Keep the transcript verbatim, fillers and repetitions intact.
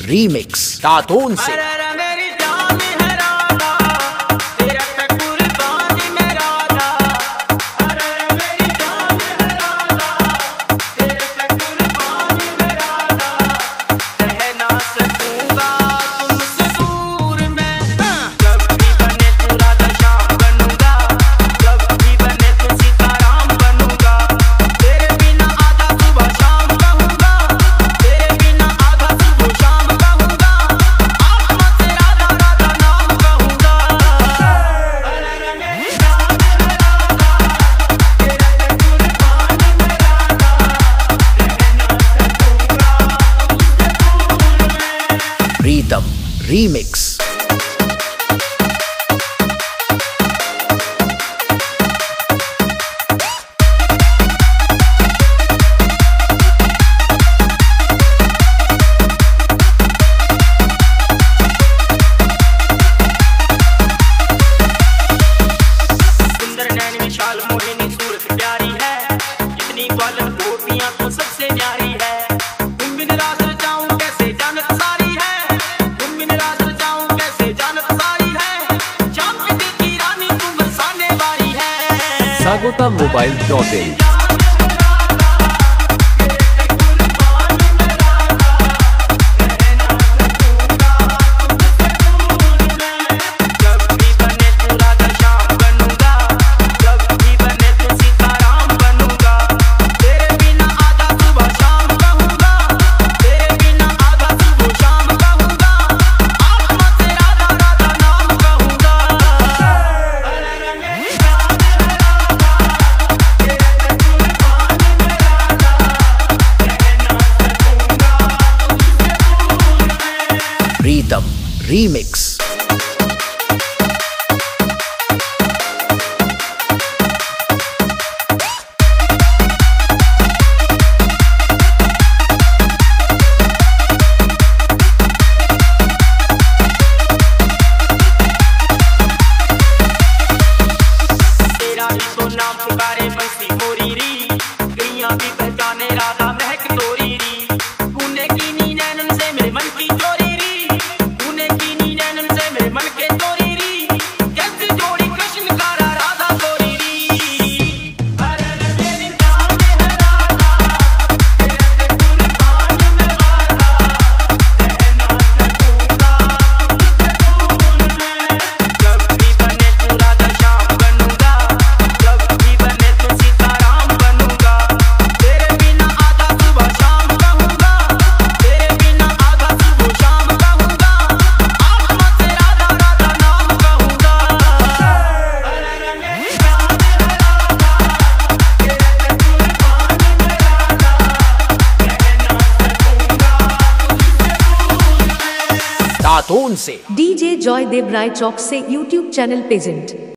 Remix दातून से। Pritam remix. सुंदर नैन विशाल मोहिनी सूरत प्यारी है, इतनी बालन गोपियां तो सबसे न्यारी है। तुम बिन रास जाऊं कैसे जानत सारी है, तुम बिन रास जाऊं कैसे जानत सारी है। जाम के दिल की रानी तुम बरसाने वाली है। सागोता mobile dot in. Pritam remix. तेरा ही तो नाम पुकारे बंसी मोरी री, गैया भी पहचाने राधा महक तोरी री। तूने की नी नैनन से मेरे मन की चोरी री, तूने की नी नैनन से मेरे मन के चोरी री। कैसी जोड़ी कृष्ण का राधा तोरी री। अरे मेरी जान है राधा, तेरे कुर्बान में वादा, रहना सकूंगा तुझसे दूर में। जब भी बने तू राधा श्याम बनूंगा, जब भी बने तू सीताराम बनूंगा। तेरे बिना आधा सुबह शाम कहूंगा, तेरे बिना आधा सुबह शाम कहूंगा। आत्मा से राधा राधा नाम कहूंगा। अरे मेरी जान है राधा, तेरे कुर्बान में राधा, रहना सकूंगा तुझसे दूर में। दातून से डीजे जॉय देव राय चौक से यूट्यूब चैनल प्रेजेंट।